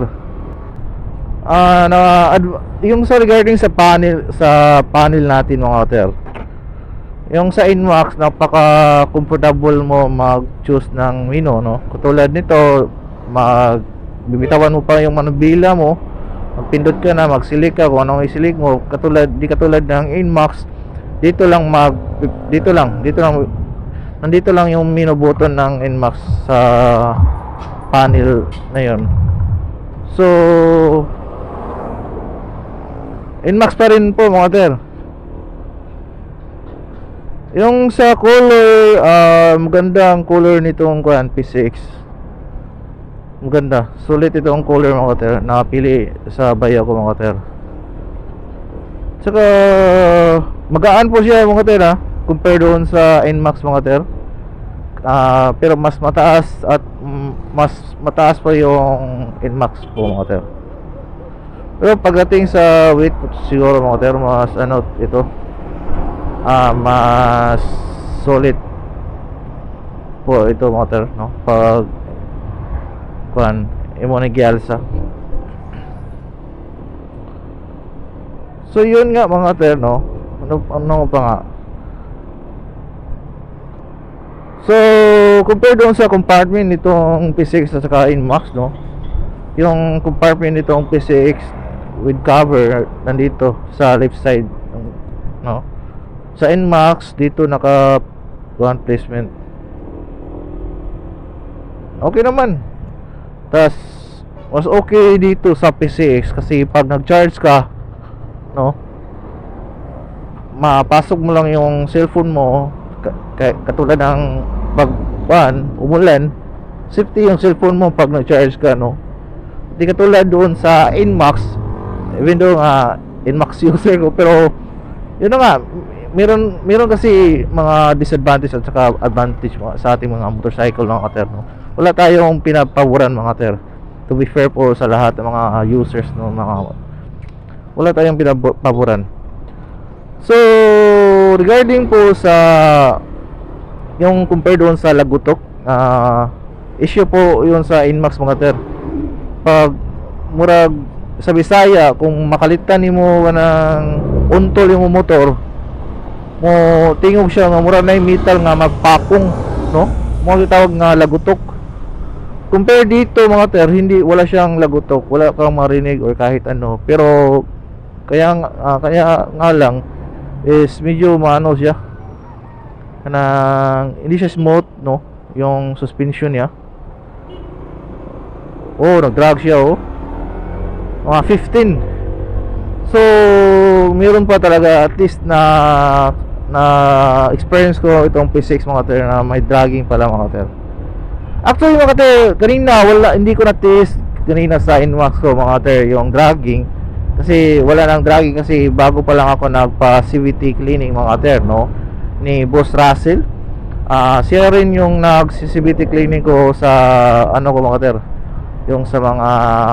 Yung sa regarding sa panel natin mga ter, yung sa Inmax napaka-comfortable mo mag-choose ng mino, no. Katulad nito, bibitawan mo pa yung manubila mo, magpindot ka na, mag-select ka kung anong i-select mo. Katulad ng Inmax, nandito lang yung mino button ng Inmax sa panel na yun. So Inmax pa rin po mga ter. Yung sa color, maganda ang color nitong kuan P6. Maganda, sulit itong color mga ter, nakapili sa bayo ko mga ter. Tsaka magaan po siya mga ter compare doon sa Nmax mga ter. Pero mas mataas at mas mataas pa yung Nmax po mga ter. Pero pagdating sa weight siguro mga ter, mas ano ito, mas solid po ito mga ter, no? Pag kuan imo ni gialsa. So yun nga mga ter, no? Ano pa nga? So compare doon sa compartment nitong P6 at saka Nmax, no? Yung compartment nitong P6 with cover nandito sa left side, no? Sa Nmax dito naka one placement. Okay naman. Tas mas okay dito sa P6 kasi pag nag-charge ka, no, mapasok mo lang yung cellphone mo, katulad ng pag umulan, safety yung cellphone mo pag nag-charge ka, no. Hindi katulad doon sa Nmax, even though Nmax user ko, pero yun na nga, meron kasi mga disadvantage at saka advantage sa ating mga motorcycle mga ter, no. Wala tayong pinapaboran mga ter, to be fair po sa lahat ng mga users, no, wala tayong pinapaboran. So regarding po sa yung compare doon sa lagutok, issue po yun sa Nmax mga ter. Pag murag sa Bisaya, kung makalitan nimo ng untol yung motor mo, tingog siya nga mura na yung metal nga magpakong, no, mo gitawag nga lagutok. Compare dito mga ter, wala siyang lagutok, wala kang marinig or kahit ano, pero kaya nga lang is medyo maano siya, kanang hindi siya smooth, no, yung suspension niya. Nag-drag siya mga 15. So meron pa talaga, at least na experience ko itong P6 mga ter, na may dragging pala mga ter. Actually mga ter, kanina hindi ko na-test kanina sa Nmax ko mga ter yung dragging, kasi wala nang dragging kasi bago pa lang ako nagpa CVT cleaning mga ter, no, ni Boss Russell. Siya rin yung nag-CVT cleaning ko sa ano ko mga ter, yung sa mga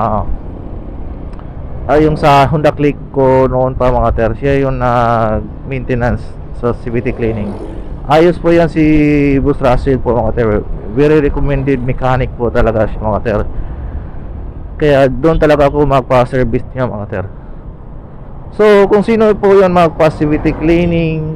yung sa Honda Click ko noon pa mga ter. Siya yung maintenance sa CVT cleaning. Ayos po yan si Boss Russell po mga ter, very recommended mechanic po talaga siya mga ter. Kaya doon talaga ako magpa-service niya mga ter. So kung sino po yun magpa-CVT cleaning,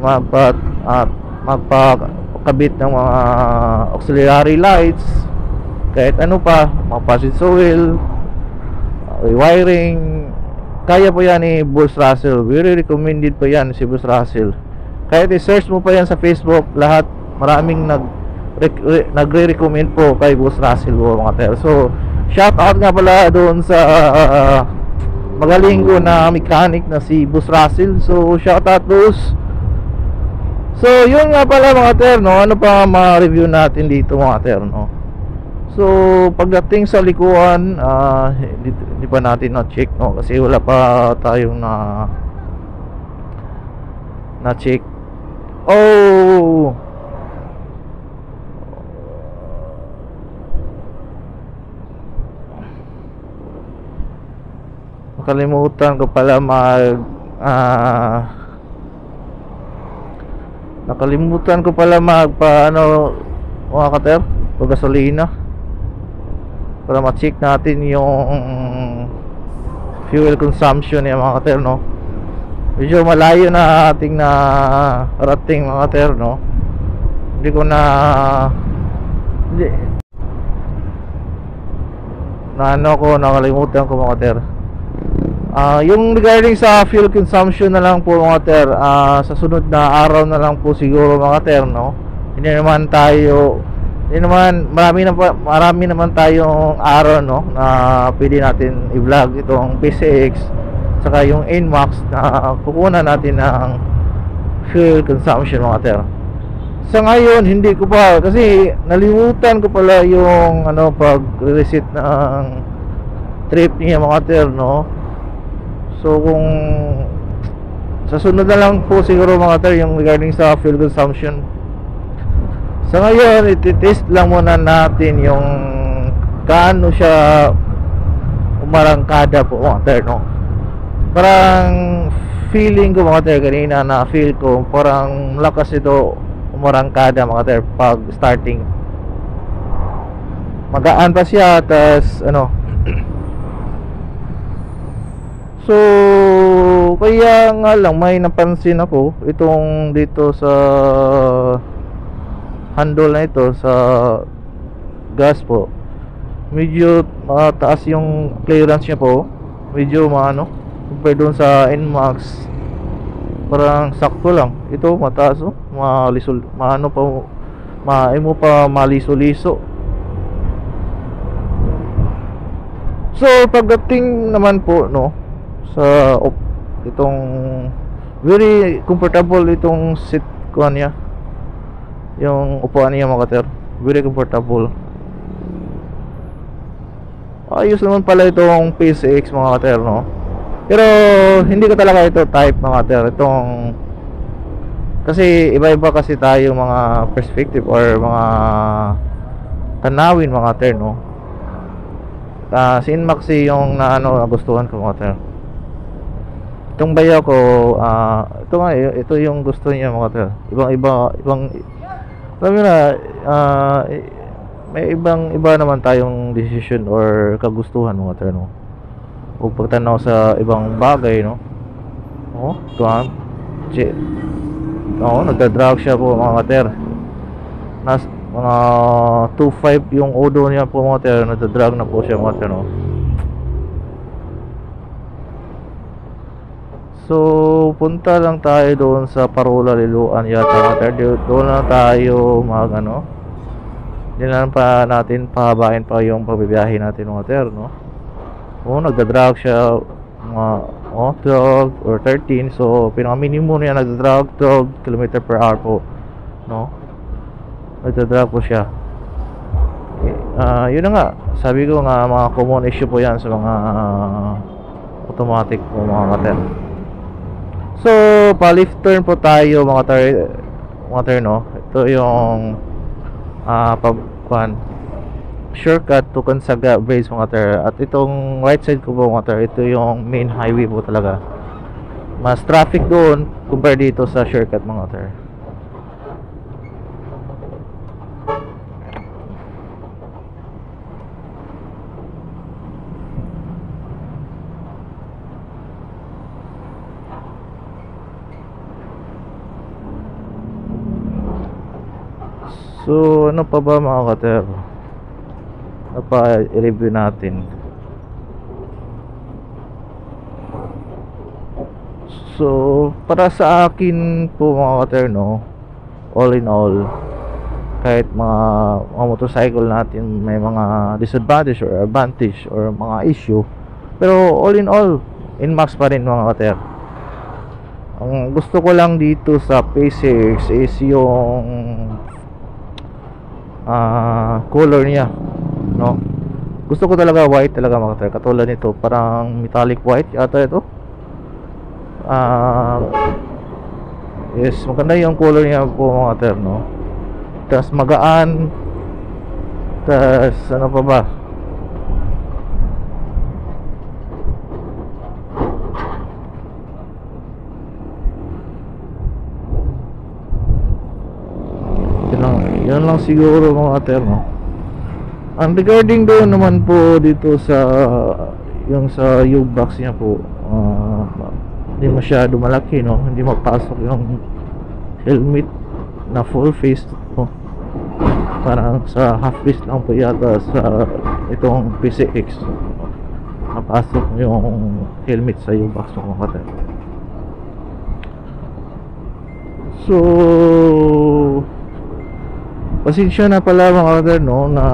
magpakabit ng mga auxiliary lights, kahit ano pa, magpa-seat oil, rewiring, kaya po yan ni Boss Russell. Very recommended po yan si Boss Russell. Kahit i-search mo pa yan sa Facebook, lahat, maraming nagre-recommend po kay Boss Russell po mga ter. So shout out nga pala doon sa magaling ko na mechanic na si Boss Russell. So shout out Boss. So yun nga pala mga ter, no, ano pa ma-review natin dito mga ter, no. So pagdating sa likuan, hindi pa natin na-check, no, kasi wala pa tayong na-check. Nakalimutan ko pala paano mga kater, pag-gasolina, para ma-check natin yung fuel consumption niya mga kater, no. Medyo malayo na ating na rating mga kater, no. Nakalimutan ko mga kater. Yung regarding sa fuel consumption na lang po mga ter, sa sunod na araw na lang po siguro mga ter, no. Marami naman tayong araw, no, na pwede natin i-vlog itong P6 saka yung NMAX na kukunan natin ng fuel consumption mga kater. Sa ngayon hindi ko pa, kasi nalimutan ko pala yung ano pag reset ng trip niya mga kater, no. So kung sa sunod na lang po siguro mga kater yung regarding sa fuel consumption. Sa ngayon iti-test lang muna natin yung gaano siya umarangkada po mga kater, no. Parang feeling ko mga kater, kanina na feel ko parang lakas ito umarangkada mga kater pag starting. Magaan pa siya, tas ano. So kaya nga lang may napansin ako itong dito sa handle na ito sa gas po, medyo mataas yung clearance niya po, medyo maano compare doon sa NMAX, parang sakto lang. Ito mataas, oh, malisol, maano pa, maimo pa maliso-liso. So pagdating naman po, no, sa itong very comfortable itong seat ko niya, yung upuan niya mga kater, very comfortable. Ayos naman pala itong PCX mga kater, no. Pero hindi ko talaga ito type mga kater, itong, kasi iba-iba kasi tayo mga perspective or mga tanawin mga kater, no. Si Inmax yung na ano nagustuhan ko mga kater. Itong bayaw ko, ito nga, ito yung gusto niya mga kater. Ibang alam mo na, may iba naman tayong decision or kagustuhan mga kater, no. O pagtanaw sa ibang bagay, no. Oh, ito nga, nagda-drag siya po mga kater. Mga 2.5 yung odo niya po mga kater, nagda-drag na po siya mga kater, no. So punta lang tayo doon sa Parola Liloan yata mga kater. Doon lang tayo hindi lang pa natin pahabain pa yung pagbibiyahe natin mga kater, no. Nagda-drag siya mga 12 or 13. So pinaka-minimum niya nagda-drag 12 km per hour po, no. Nagda-drag po siya. Yun na nga, sabi ko nga mga common issue po yan sa mga automatic po mga kater. So pa-left turn po tayo mga kater, no. Ito yung shortcut to Consaga Base mga kater. At itong right side ko po mga kater, ito yung main highway po talaga. Mas traffic doon compare dito sa shortcut mga kater. So ano pa ba mga kater, pa-review natin. So para sa akin po mga kater, no, all in all, kahit mga motorcycle natin may mga disadvantage or advantage or mga issue, pero all in all Inmax pa rin mga kater. Ang gusto ko lang dito sa PCX is yung color niya, no. Gusto ko talaga white talaga mga kater, katulad nito parang metallic white yata ito. Yes, maganda yung color niya po mga kater, no. Tas magaan, tas ano pa ba, yan lang siguro mga kater, no. Ang regarding doon naman po dito sa yung sa U-box niya po, hindi masyado malaki, no. Hindi mapasok yung helmet na full face, no. Parang sa half face lang po yata sa itong PCX napasok yung helmet sa U-box mga kater. So pasensya na pala mga kater, no, na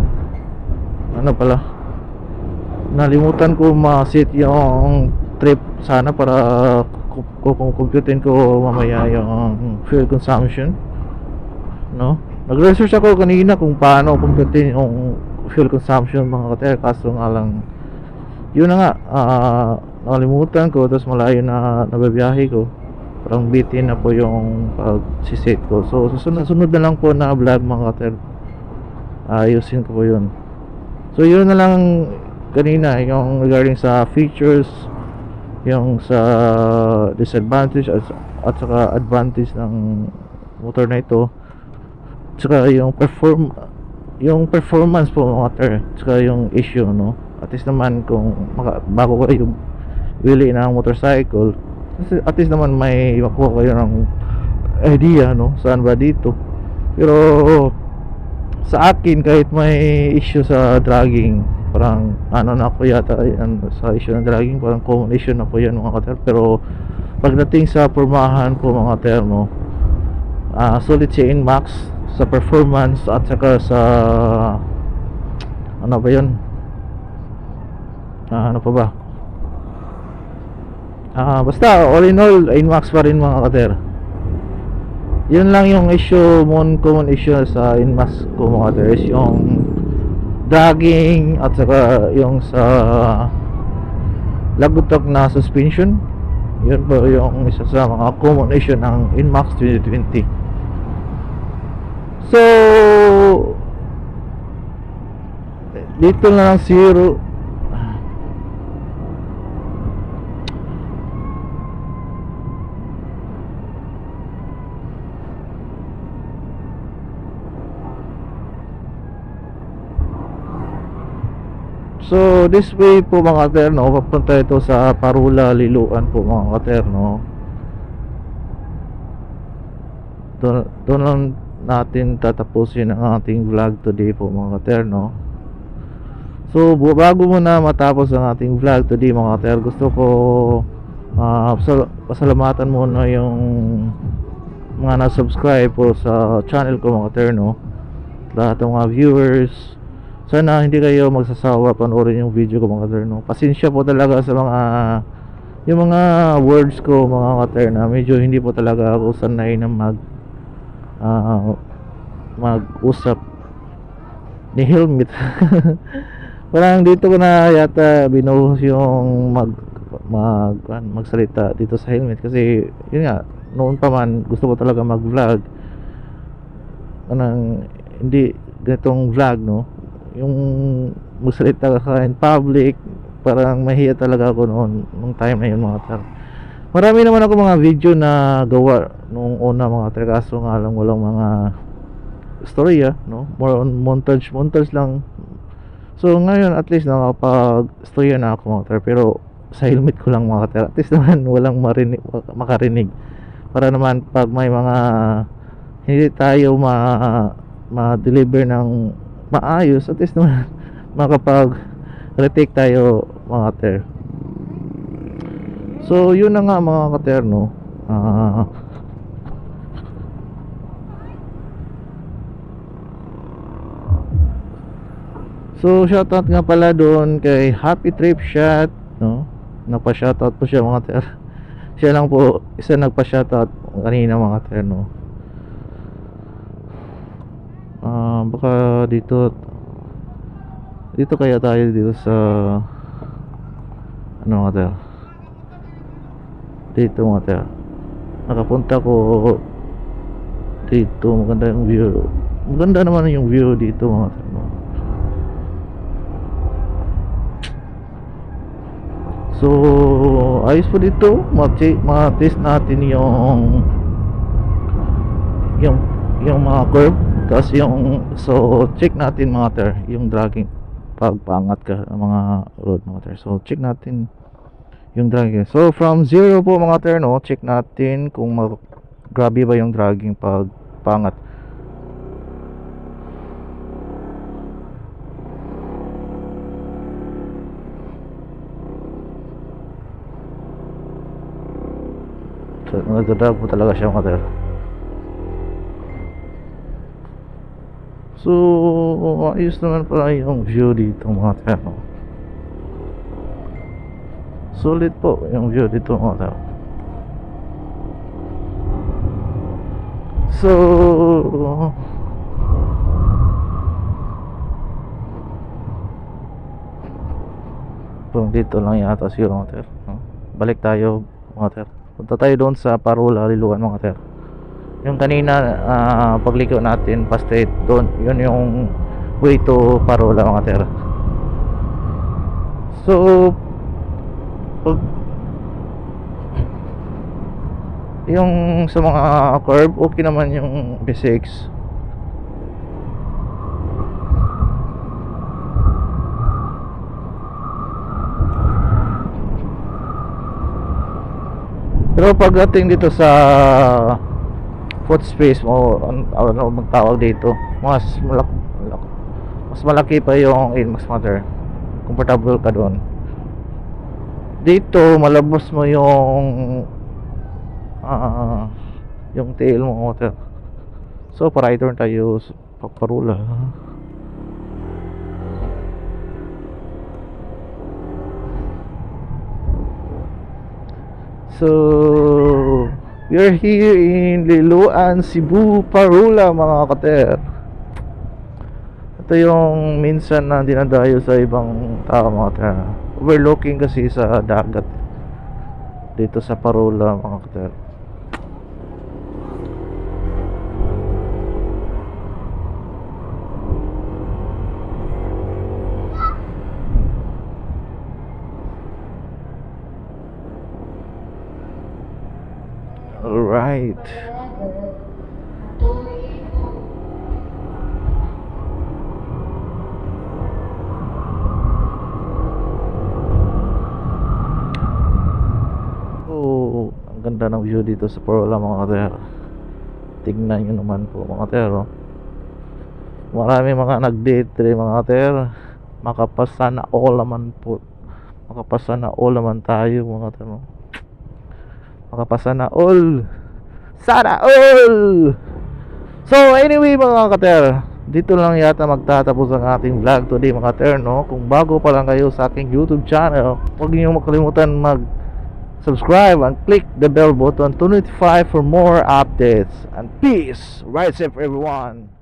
ano pala, nalimutan ko ma-set yung trip sana para kukumputin ko mamaya yung fuel consumption, no? Nag-research ako kanina kung paano kumputin yung fuel consumption mga kater, kaso nga lang yun na nga, nakalimutan ko, tapos malayo na nababiyahe ko, parang bitin na po yung pag-set ko. So susunod na lang po na vlog mga kater, ayusin ko po yun. So yun na lang kanina, yung regarding sa features, yung sa disadvantage at saka advantage ng motor na ito, tsaka yung performance po mga kater, tsaka yung issue, no? At least naman kung bago kayo bili ng motorcycle, at least naman may makuha kayo ng idea, no, saan ba dito. Pero sa akin, kahit may issue sa dragging, parang ano na ako yata yan, sa issue ng dragging, parang common issue na po yan mga kater. Pero pagdating sa pormahan po mga kater, no, sulit si Inmax sa performance at saka sa ano ba yun, ano pa ba, basta all in all Inmax pa rin mga kater. Yun lang yung issue, common issue sa Inmax ko mga kater, is yung dragging at saka yung sa lagutok na suspension. Yun po yung isa sa mga common issue ng Inmax 2020. So dito na lang zero. So this way po mga kater, no, papunta ito sa Parula, Liloan po mga kater, no. Doon lang natin tatapusin ang ating vlog today po mga kater, no. So bago muna matapos ang ating vlog today mga kater, gusto ko pasalamatan muna yung mga na-subscribe po sa channel ko mga kater, no. Lahat ng mga viewers, sana hindi kayo magsasawa panoorin yung video ko mga kater, no. Pasensya po talaga sa yung mga words ko mga kater, na medyo hindi po talaga ako sanay na mag-usap ni helmet. Parang dito ko na yata binuhos yung magsalita dito sa helmet, kasi yun nga, noon pa man gusto ko talaga mag-vlog, anong hindi ganitong vlog, no, yung magsalita ka in public. Parang mahiya talaga ako noon, nung time na yun mga kater. Marami naman ako mga video na gawa nung una mga kater, kaso nga lang walang mga storya, no, more on montage lang. So ngayon at least nakapag storya na ako mga kater, pero sa helmet ko lang mga kater, at least naman walang makarinig, para naman pag may mga hindi tayo ma-deliver ng maayos, at least naman makapag-retake tayo mga kater. So yun na nga mga kater, no. So shoutout nga pala doon kay Happy Trip Shot, no. Nagpa-shoutout po siya mga kater. Siya lang po isa nagpa-shoutout kanina mga kater, no. Baka dito kaya tayo dito sa ano mga kater, dito mga kater. Nakapunta ko dito, maganda yung view, maganda naman yung view dito mga kater, no? So ayos po dito, ma-test natin yung mga curve, kasi so check natin mga kater yung dragging pagpangat ka ng mga road mga kater. So check natin yung dragging. So from 0 po mga kater, no, check natin kung grabe ba yung dragging pagpangat. So nagdadrag po talaga siya mga kater. So ayos naman pala yung view dito mga kater, no? Sulit po yung view dito mga kater. So kung dito lang yata siguro mga kater, no? Balik tayo mga kater. Punta tayo doon sa Parula Liloan mga kater. Yung kanina pagliko natin pa straight doon, yun yung way to Parula mga kater. So pag yung sa mga curve okay naman yung B6. Pero pagdating dito sa foot space mo, ano magtawag dito, mas malaki pa yung Inmax motor. Comfortable ka doon. Dito malabos mo yung tail mo motor. So para i-turn tayo sa Parula. So we're here in Liloan, Cebu, Parula mga kater. Ito yung minsan na dinadayo sa ibang tao mga kater. Overlooking kasi sa dagat dito sa Parula mga kater. Alright. Oh, ang ganda ng view dito sa Parula mga kater. Tingnan nyo naman po mga kater, oh. Marami mga nag-date mga kater. Makapasana all naman po. Makapasana all naman tayo mga kater, oh. Makapasana all. Sana all. So anyway mga kater, dito lang yata magtatapos ang ating vlog today mga kater, no? Kung bago pa lang kayo sa aking YouTube channel, huwag niyo makalimutan mag subscribe and click the bell button to notify for more updates. And peace, ride safe everyone.